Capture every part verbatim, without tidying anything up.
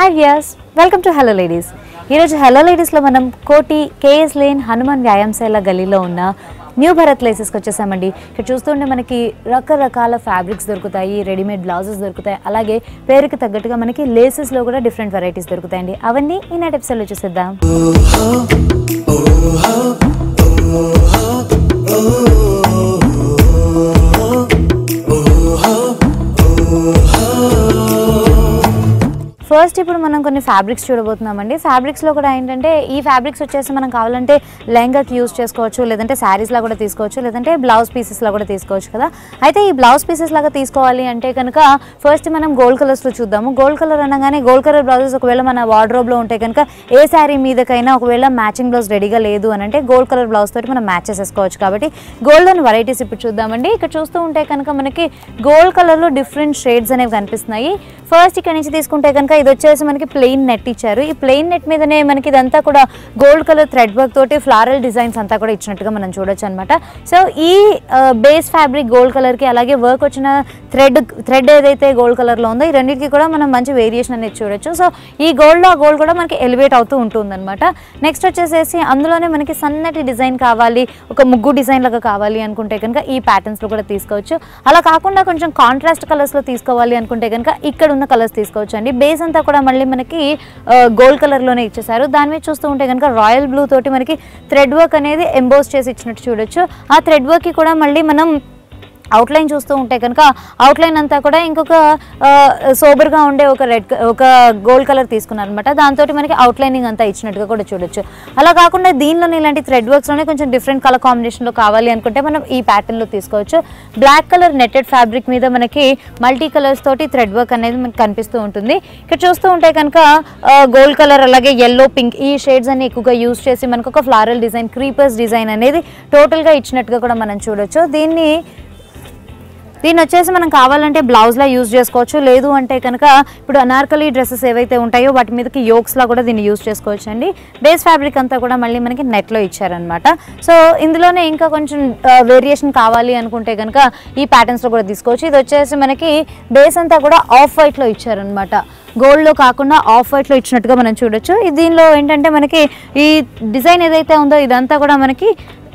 Hi viewers, welcome to hello ladies. ఈరోజు hello లేడీస్లో మనం కోటి కేఎస్ లేన్ హనుమాన్ వ్యాయామశాల గలీలో ఉన్న న్యూ భరత్ లేసెస్కి వచ్చేసామండి. ఇక్కడ చూస్తుంటే మనకి రకరకాల ఫ్యాబ్రిక్స్ దొరుకుతాయి, రెడీమేడ్ బ్లౌజెస్ దొరుకుతాయి, అలాగే పేరుకి తగ్గట్టుగా మనకి లేసెస్లో కూడా డిఫరెంట్ వెరైటీస్ దొరుకుతాయండి. అవన్నీ ఈనాటి ఎపిసోడ్లో చూసేద్దాం. ఫస్ట్ ఇప్పుడు మనం కొన్ని ఫ్యాబ్రిక్స్ చూడబోతున్నామండి. ఫ్యాబ్రిక్స్లో కూడా ఏంటంటే ఈ ఫ్యాబ్రిక్స్ వచ్చేసి మనం కావాలంటే లెహంగాకి యూజ్ చేసుకోవచ్చు, లేదంటే శారీస్లా కూడా తీసుకోవచ్చు, లేదంటే బ్లౌజ్ పీసెస్లా కూడా తీసుకోవచ్చు కదా. అయితే ఈ బ్లౌజ్ పీసెస్ లాగా తీసుకోవాలి అంటే కనుక ఫస్ట్ మనం గోల్డ్ కలర్స్లో చూద్దాము. గోల్డ్ కలర్ అనగానే గోల్డ్ కలర్ బ్లౌజెస్ ఒకవేళ మన వార్డ్రోబ్లో ఉంటే కనుక ఏ శారీ మీదకైనా ఒకవేళ మ్యాచింగ్ బ్లౌజ్ రెడీగా లేదు అని అంటే గోల్డ్ కలర్ బ్లౌజ్ తోటి మనం మ్యాచ్ చేసేసుకోవచ్చు. కాబట్టి గోల్డ్లోని వెరైటీస్ ఇప్పుడు చూద్దామండి. ఇక్కడ చూస్తూ ఉంటే కనుక మనకి గోల్డ్ కలర్లో డిఫరెంట్ షేడ్స్ అనేవి కనిపిస్తున్నాయి. ఫస్ట్ ఇక్కడ నుంచి తీసుకుంటే కనుక ఇది వచ్చేసి మనకి ప్లెయిన్ నెట్ ఇచ్చారు. ఈ ప్లెయిన్ నెట్ మీదనే మనకి ఇదంతా కూడా గోల్డ్ కలర్ థ్రెడ్ వర్క్ తోటి ఫ్లారల్ డిజైన్స్ అంతా కూడా ఇచ్చినట్టుగా మనం చూడొచ్చు అనమాట. సో ఈ బేస్ ఫ్యాబ్రిక్ గోల్డ్ కలర్కి అలాగే వర్క్ వచ్చిన థ్రెడ్ థ్రెడ్ ఏదైతే గోల్డ్ కలర్లో ఉందో ఈ రెండింటికి కూడా మనం మంచి వేరియేషన్ అనేది చూడొచ్చు. సో ఈ గోల్డ్లో ఆ గోల్డ్ కూడా మనకి ఎలివేట్ అవుతూ ఉంటుంది అనమాట. నెక్స్ట్ వచ్చేసేసి అందులోనే మనకి సన్నటి డిజైన్ కావాలి, ఒక ముగ్గు డిజైన్ లాగా కావాలి అనుకుంటే కనుక ఈ ప్యాటర్న్స్లో కూడా తీసుకోవచ్చు. అలా కాకుండా కొంచెం కాంట్రాస్ట్ కలర్స్లో తీసుకోవాలి అనుకుంటే కనుక ఇక్కడ ఉన్న కలర్స్ తీసుకోవచ్చు అండి. బేస్ అంతా కూడా మళ్ళీ మనకి గోల్డ్ కలర్లోనే ఇచ్చేసారు. దాని మీద చూస్తూ ఉంటే కనుక రాయల్ బ్లూ తోటి మనకి థ్రెడ్ వర్క్ అనేది ఎంబోస్ చేసి ఇచ్చినట్టు చూడొచ్చు. ఆ థ్రెడ్ వర్క్కి కూడా మళ్ళీ మనం అవుట్లైన్ చూస్తూ ఉంటే కనుక అవుట్లైన్ అంతా కూడా ఇంకొక సోబర్గా ఉండే ఒక రెడ్ ఒక గోల్డ్ కలర్ తీసుకున్నారు అనమాట. దాంతో మనకి అవుట్లైనింగ్ అంతా ఇచ్చినట్టుగా కూడా చూడొచ్చు. అలా కాకుండా దీనిలోనే ఇలాంటి థ్రెడ్ వర్క్స్లోనే కొంచెం డిఫరెంట్ కలర్ కాంబినేషన్లో కావాలి అనుకుంటే మనం ఈ ప్యాటర్న్లో తీసుకోవచ్చు. బ్లాక్ కలర్ నెట్టెడ్ ఫ్యాబ్రిక్ మీద మనకి మల్టీ కలర్స్ తోటి థ్రెడ్ వర్క్ అనేది మనకి కనిపిస్తూ ఉంటుంది. ఇక్కడ చూస్తూ ఉంటే కనుక గోల్డ్ కలర్ అలాగే ఎల్లో పింక్ ఈ షేడ్స్ అన్ని ఎక్కువగా యూజ్ చేసి మనకు ఒక ఫ్లారల్ డిజైన్ క్రీపర్స్ డిజైన్ అనేది టోటల్గా ఇచ్చినట్టుగా కూడా మనం చూడొచ్చు. దీన్ని దీన్ని వచ్చేసి మనం కావాలంటే బ్లౌజ్లా యూజ్ చేసుకోవచ్చు, లేదు అంటే కనుక ఇప్పుడు అనార్కలి డ్రెస్సెస్ ఏవైతే ఉంటాయో వాటి మీదకి యోక్స్లా కూడా దీన్ని యూజ్ చేసుకోవచ్చు అండి. బేస్ ఫ్యాబ్రిక్ అంతా కూడా మళ్ళీ మనకి నెట్లో ఇచ్చారనమాట. సో ఇందులోనే ఇంకా కొంచెం వేరియేషన్ కావాలి అనుకుంటే కనుక ఈ ప్యాటర్న్స్లో కూడా తీసుకోవచ్చు. ఇది వచ్చేసి మనకి బేస్ అంతా కూడా ఆఫ్ వైట్లో ఇచ్చారనమాట. గోల్డ్లో కాకుండా ఆఫ్ వైట్లో ఇచ్చినట్టుగా మనం చూడొచ్చు. దీనిలో ఏంటంటే మనకి ఈ డిజైన్ ఏదైతే ఉందో ఇదంతా కూడా మనకి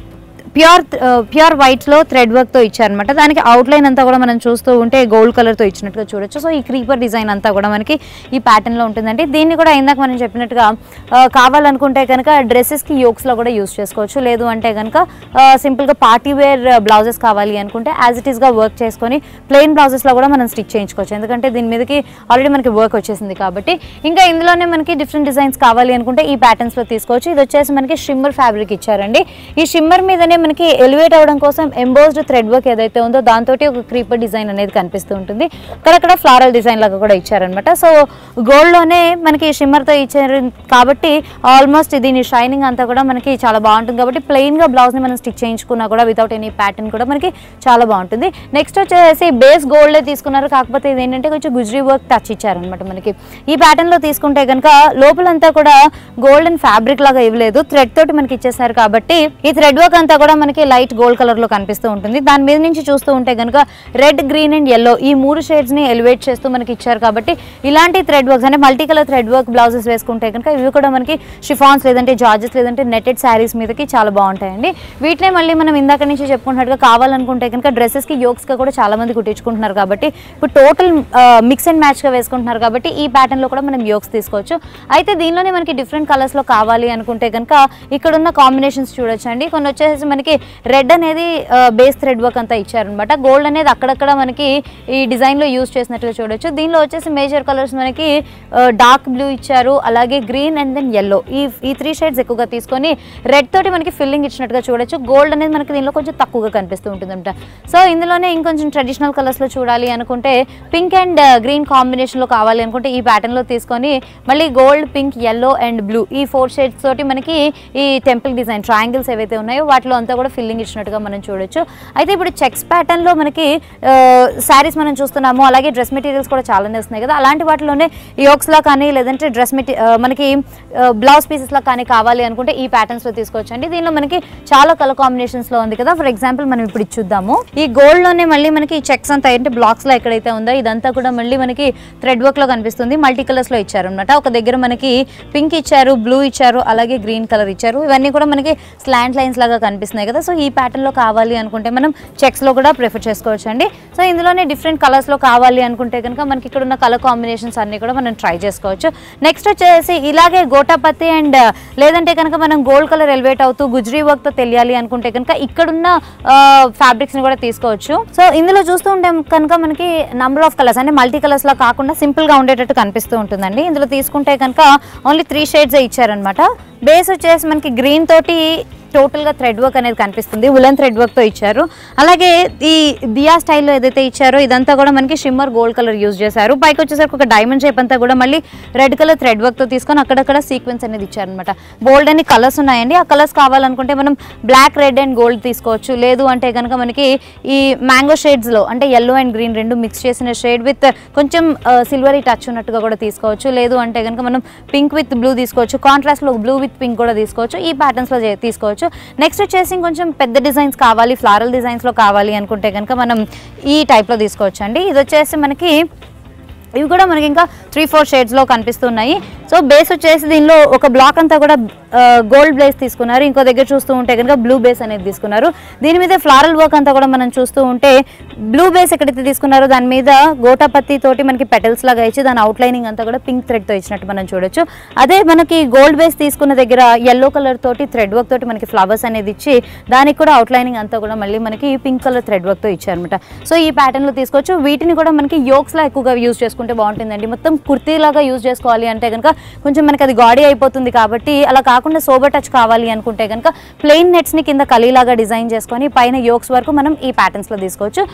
ప్యూర్ ప్యూర్ వైట్స్లో థ్రెడ్ వర్క్తో ఇచ్చారనమాట. దానికి అవుట్లైన్ అంతా కూడా మనం చూస్తూ ఉంటే గోల్డ్ కలర్తో ఇచ్చినట్టుగా చూడొచ్చు. సో ఈ క్రీపర్ డిజైన్ అంతా కూడా మనకి ఈ ప్యాటర్న్లో ఉంటుందండి. దీన్ని కూడా ఇందాక మనం చెప్పినట్టుగా కావాలనుకుంటే కనుక డ్రెస్సెస్కి యోక్స్లో కూడా యూస్ చేసుకోవచ్చు, లేదు అంటే కనుక సింపుల్గా పార్టీ వేర్ బ్లౌజెస్ కావాలి అనుకుంటే యాజ్ ఇట్ ఈస్గా వర్క్ చేసుకొని ప్లెయిన్ బ్లౌజెస్లో కూడా మనం స్టిచ్ చేయించుకోవచ్చు. ఎందుకంటే దీని మీదకి ఆల్రెడీ మనకి వర్క్ వచ్చేసింది కాబట్టి. ఇంకా ఇందులోనే మనకి డిఫరెంట్ డిజైన్స్ కావాలి అనుకుంటే ఈ ప్యాటర్న్స్లో తీసుకోవచ్చు. ఇది వచ్చేసి మనకి షిమ్మర్ ఫ్యాబ్రిక్ ఇచ్చారండి. ఈ షిమ్మర్ మీదనే మనకి ఎలివేట్ అవ్వడం కోసం ఎంబోస్డ్ థ్రెడ్ వర్క్ ఏదైతే ఉందో దాంతో ఒక క్రీపర్ డిజైన్ అనేది కనిపిస్తూ ఉంటుంది. అక్కడక్కడ ఫ్లారల్ డిజైన్ లాగా కూడా ఇచ్చారనమాట. సో గోల్డ్లోనే మనకి షిమ్మర్తో ఇచ్చారు కాబట్టి ఆల్మోస్ట్ దీని షైనింగ్ అంతా కూడా మనకి చాలా బాగుంటుంది. కాబట్టి ప్లెయిన్గా బ్లౌజ్ని మనం స్టిచ్ చేయించుకున్నా కూడా వితౌట్ ఎనీ ప్యాటర్న్ కూడా మనకి చాలా బాగుంటుంది. నెక్స్ట్ వచ్చేసి బేస్ గోల్డే తీసుకున్నారు, కాకపోతే ఇది ఏంటంటే కొంచెం గుజరీ వర్క్ టచ్ ఇచ్చారనమాట. మనకి ఈ ప్యాటర్న్లో తీసుకుంటే కనుక లోపలంతా కూడా గోల్డెన్ ఫ్యాబ్రిక్ లాగా ఇవ్వలేదు, థ్రెడ్ తోటి మనకి ఇచ్చేసారు. కాబట్టి ఈ థ్రెడ్ వర్క్ అంతా కూడా మనకి లైట్ గోల్డ్ కలర్ లో కనిపిస్తూ ఉంటుంది. దాని మీద నుంచి చూస్తూ ఉంటే కనుక రెడ్, గ్రీన్ అండ్ ఎల్లో ఈ మూడు షేడ్స్ ని ఎలివేట్ చేస్తూ మనకి ఇచ్చారు. కాబట్టి ఇలాంటి థ్రెడ్ వర్క్స్ అంటే multi colour thread work blouses వేసుకుంటే కనుక ఇవి కూడా మనకి షిఫాన్స్ లేదంటే జార్జెస్ లేదంటే నెట్టెడ్ శారీస్ మీదకి చాలా బాగుంటాయండి. వీటినే మళ్ళీ మనం ఇందాక నుంచి చెప్పుకున్నట్టుగా కావాలనుకుంటే కనుక డ్రెస్సెస్ కి యోక్స్ గా కూడా చాలా మంది కుట్టించుకుంటున్నారు. కాబట్టి ఇప్పుడు టోటల్ మిక్స్ అండ్ మ్యాచ్ గా వేసుకుంటున్నారు. కాబట్టి ఈ ప్యాటర్న్ లో కూడా మనం యోక్స్ తీసుకోవచ్చు. అయితే దీనిలోనే మనకి డిఫరెంట్ కలర్స్ లో కావాలి అనుకుంటే కనుక ఇక్కడ ఉన్న కాంబినేషన్స్ చూడొచ్చు అండి. కొన్ని వచ్చేసి మనకి రెడ్ అనేది బేస్ థ్రెడ్ వర్క్ అంతా ఇచ్చారనమాట. గోల్డ్ అనేది అక్కడక్కడ మనకి ఈ డిజైన్లో యూజ్ చేసినట్లుగా చూడొచ్చు. దీనిలో వచ్చేసి మేజర్ కలర్స్ మనకి డార్క్ బ్లూ ఇచ్చారు, అలాగే గ్రీన్ అండ్ దెన్ ఎల్లో ఈ ఈ త్రీ షేడ్స్ ఎక్కువగా తీసుకొని రెడ్ తోటి మనకి ఫిల్లింగ్ ఇచ్చినట్టుగా చూడొచ్చు. గోల్డ్ అనేది మనకి దీనిలో కొంచెం తక్కువగా కనిపిస్తూ ఉంటుందంట. సో ఇందులోనే ఇంకొంచెం ట్రెడిషనల్ కలర్స్లో చూడాలి అనుకుంటే పింక్ అండ్ గ్రీన్ కాంబినేషన్లో కావాలి అనుకుంటే ఈ ప్యాటర్న్లో తీసుకొని మళ్ళీ gold, pink, yellow and blue ఈ ఫోర్ షేడ్స్ తోటి మనకి ఈ టెంపుల్ డిజైన్ ట్రయాంగిల్స్ ఏవైతే ఉన్నాయో వాటిలో అంతా లో కూడా ఫిల్లింగ్ ఇచ్చినట్టుగా మనం చూడొచ్చు. అయితే ఇప్పుడు చెక్స్ ప్యాటర్న్ లో మనకి శారీస్ మనం చూస్తున్నాము, అలాగే డ్రెస్ మెటీరియల్స్ కూడా చాలానే వస్తున్నాయి కదా, అలాంటి వాటిలోనే యోక్స్ లా కానీ లేదంటే డ్రెస్ మెటీ మనకి బ్లౌజ్ పీసెస్ లా కానీ కావాలి అనుకుంటే ఈ ప్యాటర్న్స్ లో తీసుకోవచ్చు అండి. దీనిలో మనకి చాలా కలర్ కాంబినేషన్స్ లో ఉంది కదా. ఫర్ ఎగ్జాంపుల్ మనం ఇప్పుడు చూద్దాము, ఈ గోల్డ్ లోనే మళ్ళీ మనకి చెక్స్ అంతా అంటే బ్లాక్స్ లో ఎక్కడైతే ఉందో ఇదంతా కూడా మళ్ళీ మనకి థ్రెడ్ వర్క్ లో కనిపిస్తుంది. మల్టీ కలర్స్ లో ఇచ్చారు అనమాట. ఒక దగ్గర మనకి పింక్ ఇచ్చారు, బ్లూ ఇచ్చారు, అలాగే గ్రీన్ కలర్ ఇచ్చారు. ఇవన్నీ కూడా మనకి స్లాంట్ లైన్స్ లాగా కనిపిస్తున్నాయి కదా. సో ఈ ప్యాటర్న్ లో కావాలి అనుకుంటే మనం చెక్స్ లో కూడా ప్రిఫర్ చేసుకోవచ్చు అండి. సో ఇందులోనే డిఫరెంట్ కలర్స్ లో కావాలి అనుకుంటే కనుక మనకి ఇక్కడ ఉన్న కలర్ కాంబినేషన్స్ అన్ని కూడా మనం ట్రై చేసుకోవచ్చు. నెక్స్ట్ వచ్చేసి ఇలాగే గోటాపత్తి అండ్ లేదంటే కనుక మనం గోల్డ్ కలర్ ఎలివేట్ అవుతూ గుజ్రీ వర్క్ తో తెలియాలి అనుకుంటే కనుక ఇక్కడున్న ఫ్యాబ్రిక్స్ ని కూడా తీసుకోవచ్చు. సో ఇందులో చూస్తూ ఉంటే కనుక మనకి నంబర్ ఆఫ్ కలర్స్ అంటే మల్టీ కలర్స్ లా కాకుండా సింపుల్ గా ఉండేటట్టు కనిపిస్తూ ఉంటుందండి. ఇందులో తీసుకుంటే కనుక ఓన్లీ త్రీ షేడ్స్ ఇచ్చారనమాట. బేస్ వచ్చేసి మనకి గ్రీన్ తోటి టోటల్గా థ్రెడ్ వర్క్ అనేది కనిపిస్తుంది, ఉలెన్ థ్రెడ్ వర్క్తో ఇచ్చారు. అలాగే ఈ దియా స్టైల్లో ఏదైతే ఇచ్చారో ఇదంతా కూడా మనకి షిమ్మర్ గోల్డ్ కలర్ యూజ్ చేశారు. పైకి వచ్చేసరికి ఒక డైమండ్ షేప్ అంతా కూడా మళ్ళీ రెడ్ కలర్ థ్రెడ్ వర్క్తో తీసుకొని అక్కడక్కడ సీక్వెన్స్ అనేది ఇచ్చారనమాట. బోల్డ్ అని కలర్స్ ఉన్నాయండి. ఆ కలర్స్ కావాలనుకుంటే మనం బ్లాక్, రెడ్ అండ్ గోల్డ్ తీసుకోవచ్చు. లేదు అంటే కనుక మనకి ఈ మ్యాంగో షేడ్స్లో అంటే ఎల్లో అండ్ గ్రీన్ రెండు మిక్స్ చేసిన షేడ్ విత్ కొంచెం సిల్వరీ టచ్ ఉన్నట్టుగా కూడా తీసుకోవచ్చు. లేదు అంటే కనుక మనం పింక్ విత్ బ్లూ తీసుకోవచ్చు. కాంట్రాస్ట్లో బ్లూ విత్ పింక్ కూడా తీసుకోవచ్చు. ఈ ప్యాటర్న్స్లో తీసుకోవచ్చు. నెక్స్ట్ వచ్చేసి కొంచెం పెద్ద డిజైన్స్ కావాలి, ఫ్లారల్ డిజైన్స్లో కావాలి అనుకుంటే కనుక మనం ఈ టైప్లో తీసుకోవచ్చు అండి. ఇది వచ్చేసి మనకి ఇవి కూడా మనకి ఇంకా త్రీ ఫోర్ షేడ్స్లో కనిపిస్తున్నాయి. సో బేస్ వచ్చేసి దీనిలో ఒక బ్లాక్ అంతా కూడా గోల్డ్ బేస్ తీసుకున్నారు. ఇంకో దగ్గర చూస్తూ ఉంటే కనుక బ్లూ బేస్ అనేది తీసుకున్నారు. దీని మీద ఫ్లారల్ వర్క్ అంతా కూడా మనం చూస్తూ ఉంటే బ్లూ బేస్ ఎక్కడైతే తీసుకున్నారో దాని మీద గోటాపత్తి తోటి మనకి పెటల్స్ లాగా ఇచ్చి దాని అవుట్లైనింగ్ అంతా కూడా పింక్ థ్రెడ్తో ఇచ్చినట్టు మనం చూడొచ్చు. అదే మనకి గోల్డ్ బేస్ తీసుకున్న దగ్గర ఎల్లో కలర్ తోటి థ్రెడ్ వర్క్ తోటి మనకి ఫ్లవర్స్ అనేది ఇచ్చి దానికి కూడా అవుట్లైనింగ్ అంతా కూడా మళ్ళీ మనకి పింక్ కలర్ థ్రెడ్ వర్క్తో ఇచ్చారనమాట. సో ఈ ప్యాటర్న్లో తీసుకోవచ్చు. వీటిని కూడా మనకి యోక్స్లా ఎక్కువగా యూజ్ చేసుకుంటే బాగుంటుందండి. మొత్తం కుర్తీ లాగా యూజ్ చేసుకోవాలి అంటే కనుక కొంచెం మనకి అది గాడీ అయిపోతుంది కాబట్టి అలా కాకుండా సోబర్ టచ్ కావాలి అనుకుంటే కనుక ప్లెయిన్ నెట్స్ ని కింద కలీలాగా డిజైన్ చేసుకొని పైన యోక్స్ వరకు మనం ఈ ప్యాటర్న్స్ లో తీసుకోవచ్చు.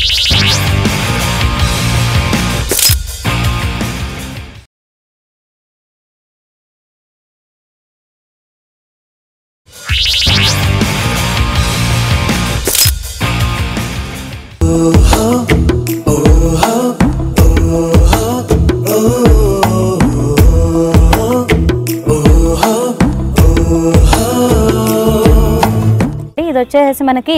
ఇది వచ్చేసి మనకి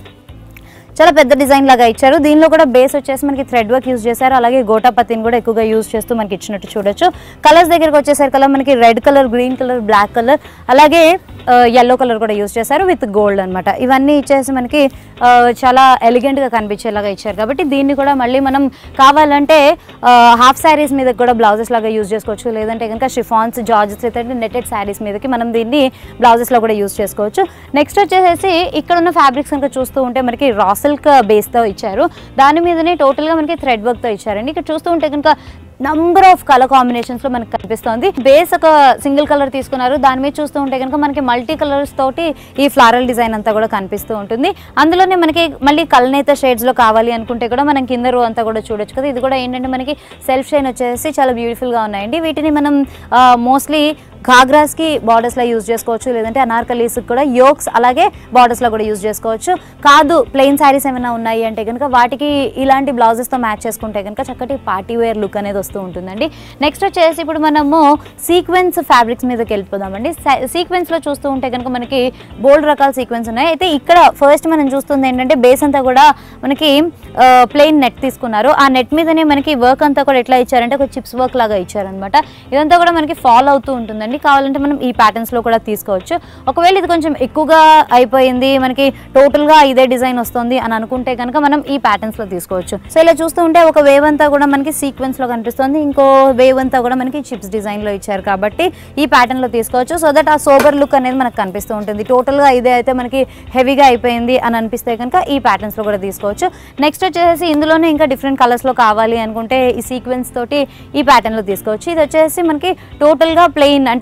చాలా పెద్ద డిజైన్ లాగా ఇచ్చారు. దీనిలో కూడా బేస్ వచ్చేసి మనకి థ్రెడ్ వర్క్ యూజ్ చేశారు. అలాగే గోటాపత్తిని కూడా ఎక్కువగా యూజ్ చేస్తూ మనకి ఇచ్చినట్టు చూడొచ్చు. కలర్స్ దగ్గరకు వచ్చేసరికి మనకి red colour, green colour, black colour, అలాగే ఎల్లో కలర్ కూడా యూజ్ చేశారు విత్ గోల్డ్ అనమాట. ఇవన్నీ ఇచ్చేసి మనకి చాలా ఎలిగెంట్గా కనిపించేలాగా ఇచ్చారు. కాబట్టి దీన్ని కూడా మళ్ళీ మనం కావాలంటే హాఫ్ శారీస్ మీద కూడా బ్లౌజెస్ లాగా యూజ్ చేసుకోవచ్చు. లేదంటే కనుక షిఫాన్స్, జార్జెస్ లేదంటే నెటెడ్ శారీస్ మీదకి మనం దీన్ని బ్లౌజెస్లో కూడా యూజ్ చేసుకోవచ్చు. నెక్స్ట్ వచ్చేసి ఇక్కడ ఉన్న ఫ్యాబ్రిక్స్ కనుక చూస్తూ ఉంటే మనకి రా సిల్క్ బేస్తో ఇచ్చారు. దాని మీదనే టోటల్గా మనకి థ్రెడ్ వర్క్తో ఇచ్చారండి. ఇక్కడ చూస్తూ ఉంటే కనుక నంబర్ ఆఫ్ కలర్ కాంబినేషన్స్ లో మనకి కనిపిస్తుంది. బేస్ ఒక సింగిల్ కలర్ తీసుకున్నారు. దాని మీద చూస్తూ ఉంటే కనుక మనకి మల్టీ కలర్స్ తోటి ఈ ఫ్లారల్ డిజైన్ అంతా కూడా కనిపిస్తూ ఉంటుంది. అందులోనే మనకి మళ్ళీ కల్నేత షేడ్స్ లో కావాలి అనుకుంటే కూడా మనం కింద రో అంతా కూడా చూడొచ్చు కదా. ఇది కూడా ఏంటంటే మనకి సెల్ఫ్ షైన్ వచ్చేసి చాలా బ్యూటిఫుల్ గా ఉన్నాయండి. వీటిని మనం మోస్ట్లీ ఘాగ్రాస్కి బార్డర్స్లో యూజ్ చేసుకోవచ్చు. లేదంటే అనార్కలీస్కి కూడా యోక్స్ అలాగే బార్డర్స్లో కూడా యూజ్ చేసుకోవచ్చు. కాదు ప్లెయిన్ శారీస్ ఏమైనా ఉన్నాయి అంటే కనుక వాటికి ఇలాంటి బ్లౌజెస్తో మ్యాచ్ చేసుకుంటే కనుక చక్కటి పార్టీ వేర్ లుక్ అనేది వస్తూ ఉంటుందండి. నెక్స్ట్ వచ్చేసి ఇప్పుడు మనము సీక్వెన్స్ ఫ్యాబ్రిక్స్ మీదకి వెళ్ళిపోదామండి. సీక్వెన్స్లో చూస్తూ ఉంటే కనుక మనకి బోల్డ్ రకాల సీక్వెన్స్ ఉన్నాయి. అయితే ఇక్కడ ఫస్ట్ మనం చూస్తుంది ఏంటంటే బేస్ అంతా కూడా మనకి ప్లెయిన్ నెట్ తీసుకున్నారు. ఆ నెట్ మీదనే మనకి వర్క్ అంతా కూడా ఎట్లా ఇచ్చారంటే ఒక చిప్స్ వర్క్ లాగా ఇచ్చారనమాట. ఇదంతా కూడా మనకి ఫాలో అవుతూ ఉంటుందండి. కావాలంటే మనం ఈ ప్యాటర్న్స్ లో కూడా తీసుకోవచ్చు. ఒకవేళ ఇది కొంచెం ఎక్కువగా అయిపోయింది, మనకి టోటల్ గా ఇదే డిజైన్ వస్తుంది అని అనుకుంటే కనుక మనం ఈ ప్యాటర్న్స్ లో తీసుకోవచ్చు. సో ఇలా చూస్తూ ఉంటే ఒక వేవ్ అంతా కూడా మనకి సీక్వెన్స్ లో కనిపిస్తుంది, ఇంకో వేవ్ అంతా కూడా మనకి చిప్స్ డిజైన్ లో ఇచ్చారు కాబట్టి ఈ ప్యాటర్న్ లో తీసుకోవచ్చు. సో దట్ ఆ సోబర్ లుక్ అనేది మనకు కనిపిస్తూ ఉంటుంది. టోటల్ గా ఇదే అయితే మనకి హెవీగా అయిపోయింది అని అనిపిస్తే కనుక ఈ ప్యాటర్న్స్ లో కూడా తీసుకోవచ్చు. నెక్స్ట్ వచ్చేసి ఇందులోనే ఇంకా డిఫరెంట్ కలర్స్ లో కావాలి అనుకుంటే ఈ సీక్వెన్స్ తోటి ఈ ప్యాటర్న్ లో తీసుకోవచ్చు. ఇది వచ్చేసి మనకి టోటల్ గా ప్లెయిన్ అంటే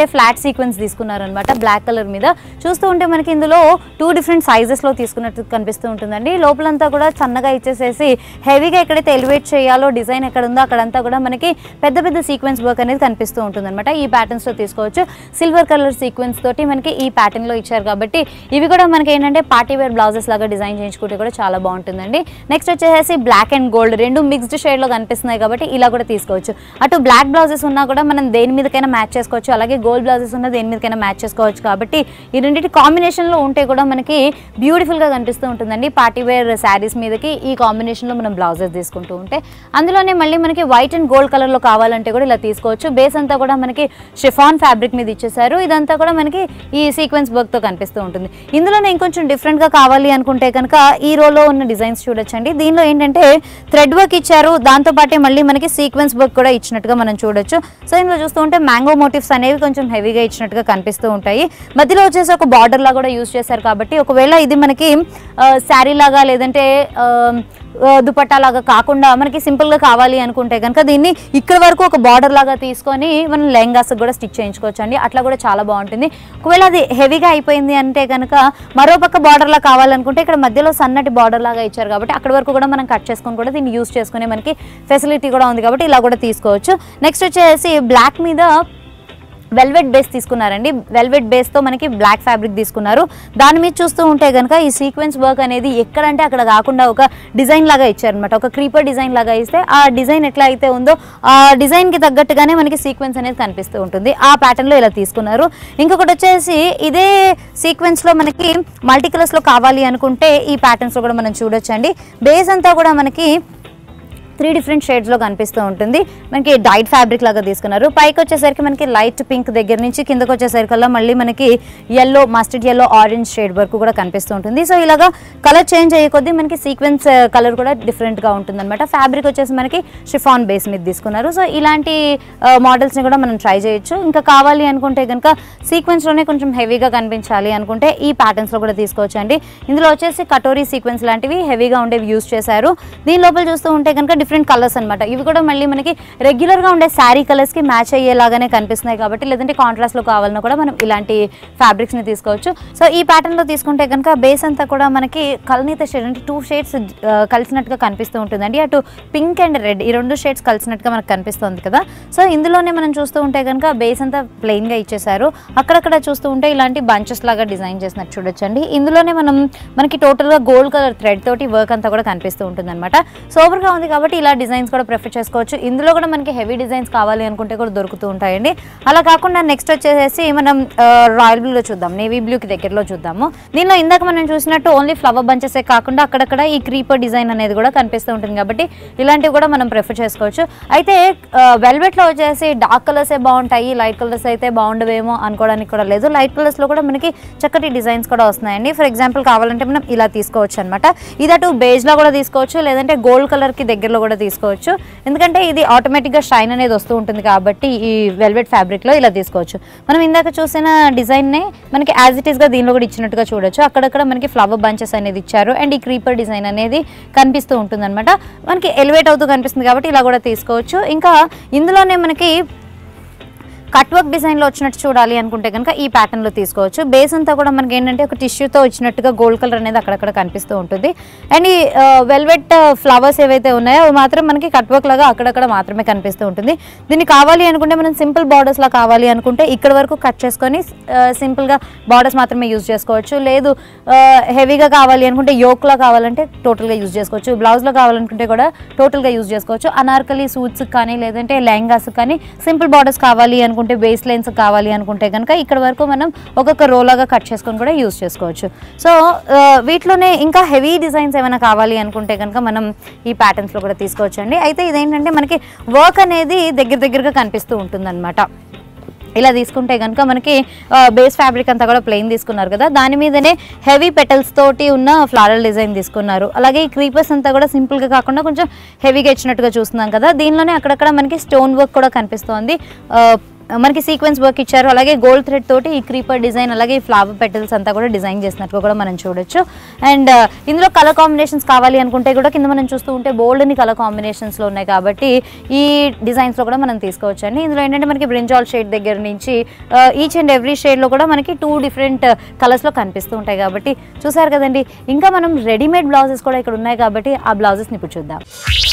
అంటే ఫ్లాట్ సీక్వెన్స్ తీసుకున్నారు అనమాట బ్లాక్ కలర్ మీద. చూస్తూ ఉంటే మనకి ఇందులో టూ డిఫరెంట్ సైజెస్లో తీసుకున్నట్టు కనిపిస్తూ ఉంటుందండి. లోపలంతా కూడా సన్నగా ఇచ్చేసేసి హెవీగా ఎక్కడైతే ఎలివేట్ చేయాలో డిజైన్ ఎక్కడ ఉందో అక్కడంతా కూడా మనకి పెద్ద పెద్ద సీక్వెన్స్ వర్క్ అనేది కనిపిస్తూ ఉంటుంది అనమాట. ఈ ప్యాటర్న్స్లో తీసుకోవచ్చు. సిల్వర్ కలర్ సీక్వెన్స్ తోటి మనకి ఈ ప్యాటర్న్లో ఇచ్చారు కాబట్టి ఇవి కూడా మనకి ఏంటంటే పార్టీ వేర్ బ్లౌజెస్ లాగా డిజైన్ చేయించుకుంటే కూడా చాలా బాగుంటుందండి. నెక్స్ట్ వచ్చేసి బ్లాక్ అండ్ గోల్డ్ రెండు మిక్స్డ్ షేడ్లో కనిపిస్తున్నాయి కాబట్టి ఇలా కూడా తీసుకోవచ్చు. అటు బ్లాక్ బ్లౌజెస్ ఉన్నా కూడా మనం దేని మీదకైనా మ్యాచ్ చేసుకోవచ్చు, అలాగే గోల్డ్ బ్లౌజెస్ ఉన్నా దేని మీదకైనా మ్యాచ్ చేసుకోవచ్చు. కాబట్టి ఈ రెండింటి కాంబినేషన్లో ఉంటే కూడా మనకి బ్యూటిఫుల్గా కనిపిస్తూ ఉంటుందండి. పార్టీ వేర్ శారీస్ మీదకి ఈ కాంబినేషన్లో మనం బ్లౌజెస్ తీసుకుంటూ ఉంటే అందులోనే మళ్ళీ మనకి వైట్ అండ్ గోల్డ్ కలర్లో కావాలంటే కూడా ఇలా తీసుకోవచ్చు. బేస్ అంతా కూడా మనకి షిఫాన్ ఫ్యాబ్రిక్ మీద ఇచ్చేసారు. ఇదంతా కూడా మనకి ఈ సీక్వెన్స్ వర్క్తో కనిపిస్తూ ఉంటుంది. ఇందులోనే ఇంకొంచెం డిఫరెంట్గా కావాలి అనుకుంటే కనుక ఈ రోలో ఉన్న డిజైన్స్ చూడొచ్చండి. దీనిలో ఏంటంటే థ్రెడ్ వర్క్ ఇచ్చారు, దాంతోపాటే మళ్ళీ మనకి సీక్వెన్స్ వర్క్ కూడా ఇచ్చినట్టుగా మనం చూడొచ్చు. సో ఇందులో చూస్తూ ఉంటే మ్యాంగో మోటివ్స్ అనేవి కొంచెం హెవీగా ఇచ్చినట్టుగా కనిపిస్తూ ఉంటాయి. మధ్యలో వచ్చేసి ఒక బార్డర్ లాగా కూడా యూజ్ చేశారు కాబట్టి ఒకవేళ ఇది మనకి శారీ లాగా లేదంటే దుపట్టా లాగా కాకుండా మనకి సింపుల్గా కావాలి అనుకుంటే కనుక దీన్ని ఇక్కడ వరకు ఒక బార్డర్ లాగా తీసుకొని మనం లెహంగాస్ కూడా స్టిచ్ చేయించుకోవచ్చు అండి. అట్లా కూడా చాలా బాగుంటుంది. ఒకవేళ అది హెవీగా అయిపోయింది అంటే కనుక మరో పక్క బార్డర్ లాగా కావాలనుకుంటే ఇక్కడ మధ్యలో సన్నటి బార్డర్ లాగా ఇచ్చారు కాబట్టి అక్కడ వరకు కూడా మనం కట్ చేసుకొని కూడా దీన్ని యూజ్ చేసుకునే మనకి ఫెసిలిటీ కూడా ఉంది కాబట్టి ఇలా కూడా తీసుకోవచ్చు. నెక్స్ట్ వచ్చేసి బ్లాక్ మీద వెల్వెట్ బేస్ తీసుకున్నారండి. వెల్వెట్ బేస్తో మనకి బ్లాక్ ఫ్యాబ్రిక్ తీసుకున్నారు. దాని మీద చూస్తూ ఉంటే కనుక ఈ సీక్వెన్స్ వర్క్ అనేది ఎక్కడంటే అక్కడ కాకుండా ఒక డిజైన్ లాగా ఇచ్చారనమాట. ఒక క్రీపర్ డిజైన్ లాగా ఇస్తే ఆ డిజైన్ ఎట్లా అయితే ఉందో ఆ డిజైన్కి తగ్గట్టుగానే మనకి సీక్వెన్స్ అనేది కనిపిస్తూ ఉంటుంది. ఆ ప్యాటర్న్లో ఇలా తీసుకున్నారు. ఇంకొకటి వచ్చేసి ఇదే సీక్వెన్స్లో మనకి మల్టీ కలర్స్లో కావాలి అనుకుంటే ఈ ప్యాటర్న్స్లో కూడా మనం చూడొచ్చండి. బేస్ అంతా కూడా మనకి త్రీ డిఫరెంట్ షేడ్స్లో కనిపిస్తూ ఉంటుంది. మనకి డైట్ ఫ్యాబ్రిక్ లాగా తీసుకున్నారు. పైకి వచ్చేసరికి మనకి లైట్ పింక్ దగ్గర నుంచి కిందకు వచ్చేసరికల్లా మళ్ళీ మనకి yellow, mustard yellow, orange shade వరకు కూడా కనిపిస్తూ ఉంటుంది. సో ఇలాగా కలర్ చేంజ్ అయ్యే కొద్దీ మనకి సీక్వెన్స్ కలర్ కూడా డిఫరెంట్గా ఉంటుంది అనమాట. ఫ్యాబ్రిక్ వచ్చేసి మనకి షిఫాన్ బేస్ మీద తీసుకున్నారు. సో ఇలాంటి మోడల్స్ని కూడా మనం ట్రై చేయొచ్చు. ఇంకా కావాలి అనుకుంటే కనుక సీక్వెన్స్లోనే కొంచెం హెవీగా కనిపించాలి అనుకుంటే ఈ ప్యాటర్న్స్లో కూడా తీసుకోవచ్చు అండి. ఇందులో వచ్చేసి కటోరీ సీక్వెన్స్ లాంటివి హెవీగా ఉండేవి యూజ్ చేశారు. దీని లోపల చూస్తూ ఉంటే కనుక డిఫరెంట్ కలర్స్ అనమాట. ఇవి కూడా మళ్ళీ మనకి రెగ్యులర్గా ఉండే శారీ కలర్స్కి మ్యాచ్ అయ్యేలాగానే కనిపిస్తున్నాయి కాబట్టి లేదంటే కాంట్రాస్ట్లో కావాలన్నా కూడా మనం ఇలాంటి ఫ్యాబ్రిక్స్ని తీసుకోవచ్చు. సో ఈ ప్యాటర్న్లో తీసుకుంటే కనుక బేస్ అంతా కూడా మనకి కల్నీత షేడ్ అంటే టూ షేడ్స్ కలిసినట్టుగా కనిపిస్తూ ఉంటుందండి. అటు పింక్ అండ్ రెడ్ ఈ రెండు షేడ్స్ కలిసినట్టుగా మనకు కనిపిస్తుంది కదా. సో ఇందులోనే మనం చూస్తూ ఉంటే కనుక బేస్ అంతా ప్లెయిన్గా ఇచ్చేసారు. అక్కడక్కడ చూస్తూ ఉంటే ఇలాంటి బంచెస్ లాగా డిజైన్ చేసినట్టు చూడొచ్చండి. ఇందులోనే మనం మనకి టోటల్గా గోల్డ్ కలర్ థ్రెడ్ తోటి వర్క్ అంతా కూడా కనిపిస్తూ ఉంటుంది అనమాట. సూపర్గా ఉంది కాబట్టి ఇలా డిజైన్స్ కూడా ప్రిఫర్ చేసుకోవచ్చు. ఇందులో కూడా మనకి హెవీ డిజైన్స్ కావాలి అనుకుంటే కూడా దొరుకుతూ ఉంటాయండి. అలా కాకుండా నెక్స్ట్ వచ్చేసి మనం రాయల్ బ్లూలో చూద్దాం, నేవీ బ్లూకి దగ్గరలో చూద్దాము. దీనిలో ఇందాక మనం చూసినట్టు ఓన్లీ ఫ్లవర్ బంచెసే కాకుండా అక్కడక్కడ ఈ క్రీపర్ డిజైన్ అనేది కూడా కనిపిస్తూ ఉంటుంది కాబట్టి ఇలాంటివి కూడా మనం ప్రిఫర్ చేసుకోవచ్చు. అయితే వెల్వెట్లో వచ్చేసి డార్క్ కలర్సే బాగుంటాయి, లైట్ కలర్స్ అయితే బాగుండవేమో అనుకోవడానికి కూడా లేదు. లైట్ కలర్స్లో కూడా మనకి చక్కటి డిజైన్స్ కూడా వస్తున్నాయండి. ఫర్ ఎగ్జాంపుల్ కావాలంటే మనం ఇలా తీసుకోవచ్చు అనమాట. ఇది అటు బేజ్లో కూడా తీసుకోవచ్చు, లేదంటే గోల్డ్ కలర్కి దగ్గరలో కూడా తీసుకోవచ్చు. ఎందుకంటే ఇది ఆటోమేటిక్గా షైన్ అనేది వస్తూ ఉంటుంది కాబట్టి ఈ వెల్వెట్ ఫ్యాబ్రిక్లో ఇలా తీసుకోవచ్చు. మనం ఇందాక చూసిన డిజైన్నే మనకి యాజ్ ఇట్ ఈస్గా దీనిలో కూడా ఇచ్చినట్టుగా చూడొచ్చు. అక్కడక్కడ మనకి ఫ్లవర్ బంచెస్ అనేది ఇచ్చారు అండ్ ఈ క్రీపర్ డిజైన్ అనేది కనిపిస్తూ ఉంటుంది అనమాట. మనకి ఎలివేట్ అవుతూ కనిపిస్తుంది కాబట్టి ఇలా కూడా తీసుకోవచ్చు. ఇంకా ఇందులోనే మనకి కట్ వర్క్ డిజైన్లో వచ్చినట్టు చూడాలి అనుకుంటే కనుక ఈ ప్యాటర్న్లో తీసుకోవచ్చు. బేస్ అంతా కూడా మనకి ఏంటంటే ఒక టిష్యూతో వచ్చినట్టుగా గోల్డ్ కలర్ అనేది అక్కడక్కడ కనిపిస్తూ ఉంటుంది. అండ్ ఈ వెల్వెట్ ఫ్లవర్స్ ఏవైతే ఉన్నాయో అవి మాత్రం మనకి కట్ వర్క్ లాగా అక్కడక్కడ మాత్రమే కనిపిస్తూ ఉంటుంది. దీన్ని కావాలి అనుకుంటే మనం సింపుల్ బార్డర్స్లా కావాలి అనుకుంటే ఇక్కడ వరకు కట్ చేసుకొని సింపుల్గా బార్డర్స్ మాత్రమే యూజ్ చేసుకోవచ్చు. లేదు హెవీగా కావాలి అనుకుంటే యోక్లా కావాలంటే టోటల్గా యూజ్ చేసుకోవచ్చు. బ్లౌజ్లో కావాలనుకుంటే కూడా టోటల్గా యూజ్ చేసుకోవచ్చు. అనార్కలి సూట్స్ కానీ లేదంటే లెహంగాస్ కానీ సింపుల్ బార్డర్స్ కావాలి అనుకుంటే బేస్ లైన్స్ కావాలి అనుకుంటే కనుక ఇక్కడ వరకు మనం ఒక్కొక్క రోలాగా కట్ చేసుకొని కూడా యూజ్ చేసుకోవచ్చు. సో వీటిలోనే ఇంకా హెవీ డిజైన్స్ ఏమైనా కావాలి అనుకుంటే కనుక మనం ఈ ప్యాటర్న్స్లో కూడా తీసుకోవచ్చు అండి. అయితే ఇదేంటంటే మనకి వర్క్ అనేది దగ్గర దగ్గరగా కనిపిస్తూ ఉంటుందన్నమాట. ఇలా తీసుకుంటే కనుక మనకి బేస్ ఫ్యాబ్రిక్ అంతా కూడా ప్లెయిన్ తీసుకున్నారు కదా, దాని మీదనే హెవీ పెటల్స్ తోటి ఉన్న ఫ్లారల్ డిజైన్ తీసుకున్నారు. అలాగే ఈ క్రీపర్స్ అంతా కూడా సింపుల్గా కాకుండా కొంచెం హెవీగా ఇచ్చినట్టుగా చూస్తున్నాం కదా. దీనిలోనే అక్కడక్కడ మనకి స్టోన్ వర్క్ కూడా కనిపిస్తోంది. మనకి సీక్వెన్స్ వర్క్ ఇచ్చారు, అలాగే గోల్డ్ థ్రెడ్ తోటి ఈ క్రీపర్ డిజైన్ అలాగే ఫ్లవర్ పెటల్స్ అంతా కూడా డిజైన్ చేసినట్టుగా కూడా మనం చూడొచ్చు. అండ్ ఇందులో కలర్ కాంబినేషన్స్ కావాలి అనుకుంటే కూడా కింద మనం చూస్తూ ఉంటే బోల్డ్ని కలర్ కాంబినేషన్స్లో ఉన్నాయి కాబట్టి ఈ డిజైన్స్లో కూడా మనం తీసుకోవచ్చు అండి. ఇందులో ఏంటంటే మనకి బ్రింజాల్ షేడ్ దగ్గర నుంచి ఈచ్ అండ్ ఎవ్రీ షేడ్లో కూడా మనకి టూ డిఫరెంట్ కలర్స్లో కనిపిస్తూ ఉంటాయి కాబట్టి చూసారు కదండి. ఇంకా మనం రెడీమేడ్ బ్లౌజెస్ కూడా ఇక్కడ ఉన్నాయి కాబట్టి ఆ బ్లౌజెస్ని ఇప్పుడు చూద్దాం.